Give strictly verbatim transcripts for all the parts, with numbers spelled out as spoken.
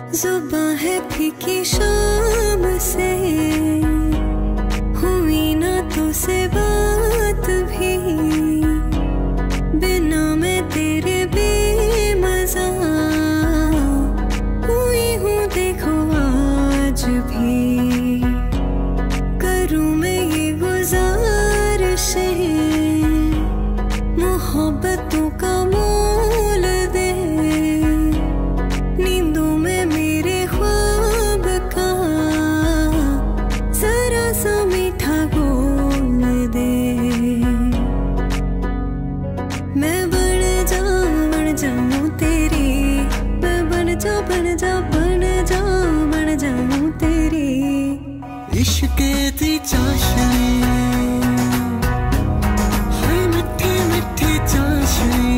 जुबां है फीकी शाम से, हुई ना तुझसे बात भी, बिना मैं तेरे बेमज़ा हुई हूँ देखो आज भी। करूँ मैं ये गुज़ारिशें मोहब्बतों का मोल दे, नींदों में मेरे ख्वाब का जरा सा मीठा बोल दे। मैं बन जा बन जाऊं तेरी, मैं बन जा बन जा बन जा बन जाऊं तेरी। इश्क दी चाशनी है मिठी मिठी चाशनी,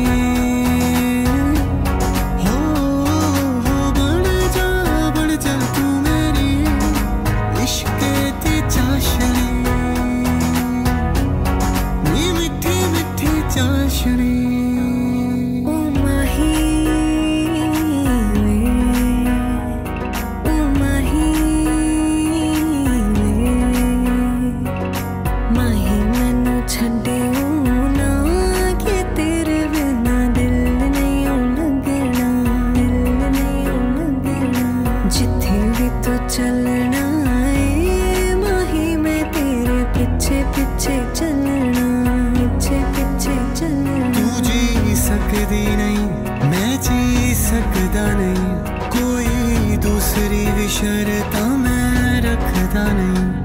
हो हो बन जा बन जा तू मेरी। इश्क दी चाशनी नी मिठी मिठी चाशनी। ओ माही वे, ओ माही वे, माही मैनू छड्डियो ना कि तेरे बिना दिल नहीं ओ लगना, दिल नहीं ओ लगना। जिथे भी तू चलना है माही मैं तेरे पीछे पीछे चलना, पीछे पीछे चलना। तू जी सकदी नहीं मैं जी सकदा नहीं, कोई दूसरी भी शर्तां मैं रखदा नहीं।